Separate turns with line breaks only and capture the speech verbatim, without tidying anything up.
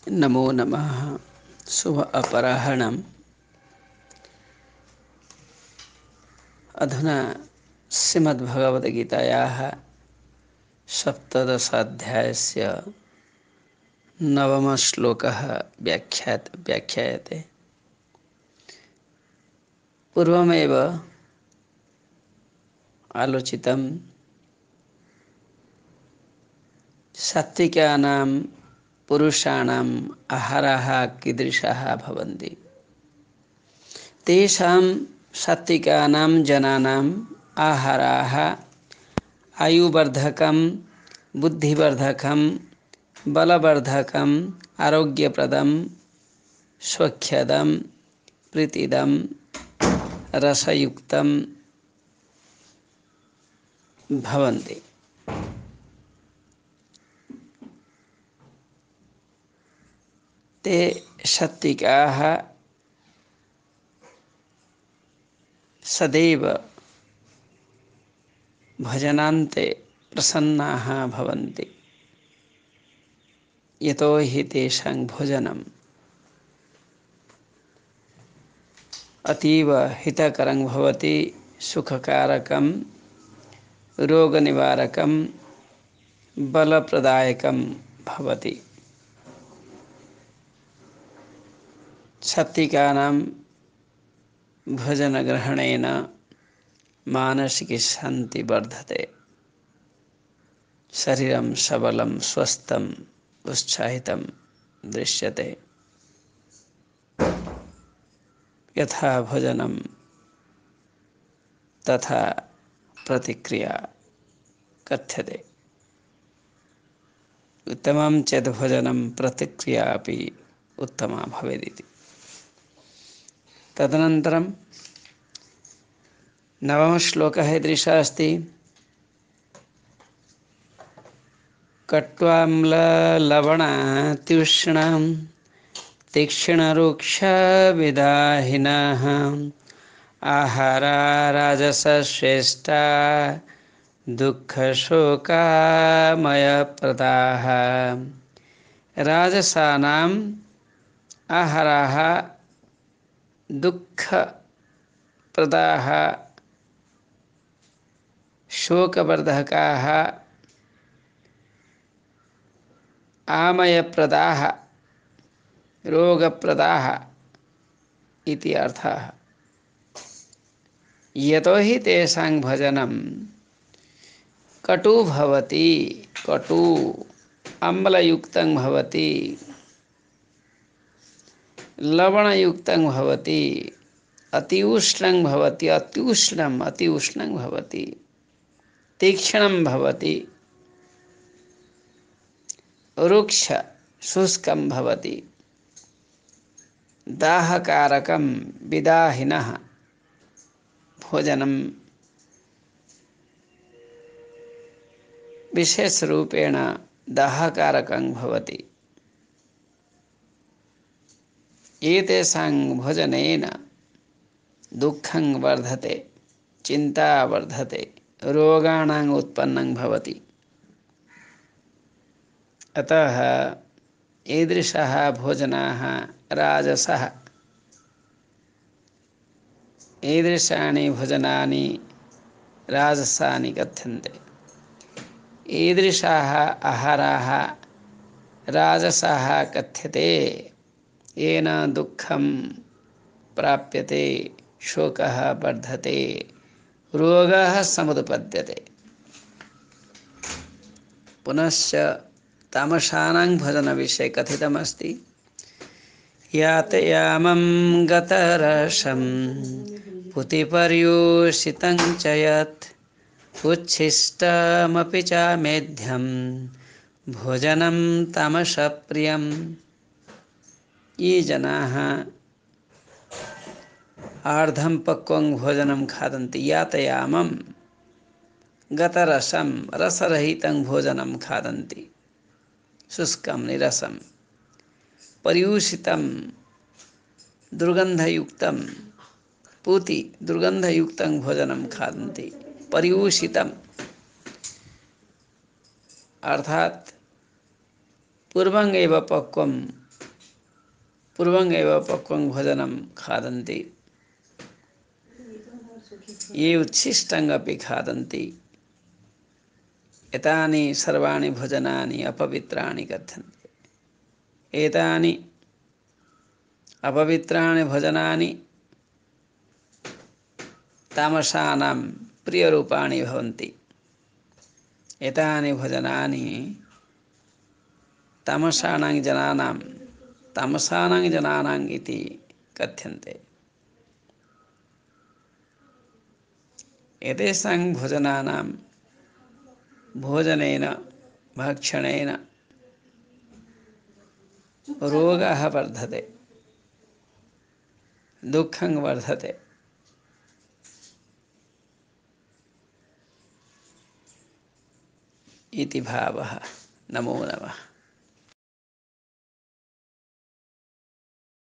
नमो नमः। शुभ अपराह्णम्। अधुना श्रीमद्भगवद्गीतायाः सप्तदशाध्यायस्य नवमश्लोकः व्याख्यात व्याख्यायते। पूर्वमेव आलोचितं सात्विकानां पुरुषाणाम् आहाराः कीदृशाः भवन्ति। तेषां सात्विकानां जनानाम् आहाराः आयुवर्धकं, बुद्धिवर्धकं, बलवर्धकं, आरोग्यप्रदं, स्वच्छदं, प्रीतिदं, रसयुक्तं भवन्ति। ते सात्विकाः सदैव भजनान्ते प्रसन्नाः भवन्ति। यतो हि तेषां भोजनम् अतीव हितकरं भवति, सुखकारकं, रोगनिवारकं, बलप्रदायकं भवति। सात्विकानां भोजनग्रहणेन मानसिकी शान्ति वर्धते, शरीरं सबलं स्वस्थं उत्साहितं दृश्यते। यथा भोजनं तथा प्रतिक्रिया कथ्यते। उत्तमं चेत् भोजनं प्रतिक्रिया अपि उत्तमा भवेदिति। तदनन्तरं नवमश्लोकः ईदृशः अस्ति। कट्वाम्ललवणात्युष्णं तीक्ष्णरूक्षविदाहिनः आहारा राजसश्रेष्ठा दुःखशोकामयप्रदाः। राजसानाम् आहाराः दुःखप्रदाः, शोकवर्धकाः, आमयप्रदाः, रोगप्रदाः इति अर्थः। यतो हि तेषां भोजनं कटु भवति, कटु अम्लयुक्तं भवति, लवणयुक्तं भवति, अति उष्णं भवति, अति उष्णम् अति उष्णं भवति, तीक्ष्णं भवति, रुक्ष शुष्कं भवति, दाहकारकं विदाहिनः भोजनं विशेषरूपेण दाहकारकं भवति। एतेषां भोजनेन दुःखं वर्धते, चिन्ता वर्धते, रोगाणाम् उत्पन्नं भवति। अतः ईदृशः भोजनाः राजसः, ईदृशानि भोजनानि राजसानि कथ्यन्ते। ईदृशाः आहाराः राजसः कथ्यते, येन दुःखं प्राप्यते, शोकः वर्धते, रोगः समुत्पद्यते। पुनश्च तामसानां भोजनविषये कथितमस्ति। यातयामं गतरसं पूतिपर्युषितं च यत् उच्छिष्टमपि च मेध्यं भोजनं तामसप्रियं। ये जनाः आर्धं पक्वं भोजनं खादन्ति, यातयामं गतरसं रसरहितं भोजनं खादन्ति, शुष्कं निरसं, पर्युषितं दुर्गन्धयुक्तं, पूति दुर्गन्धयुक्तं भोजनं खादन्ति। पर्युषितम् अर्थात पूर्वं एव पक्वं पूर्वं एव पक्वं भोजनं खादन्ति, ये उच्छिष्टमपि खादन्ति, एतानि सर्वाणि भोजनानि अपवित्राणि कथ्यन्ते। एतानि अपवित्राणि भोजनानि तामसानां प्रियरूपाणि भवन्ति। एतानि भोजनानि तामसानां जनानां तामसानां जनानाम् इति कथ्यन्ते। एतेषां भोजनानां भोजनेन भक्षणेन रोगः वर्धते, दुःखं वर्धते। इति भावः। नमो नमः।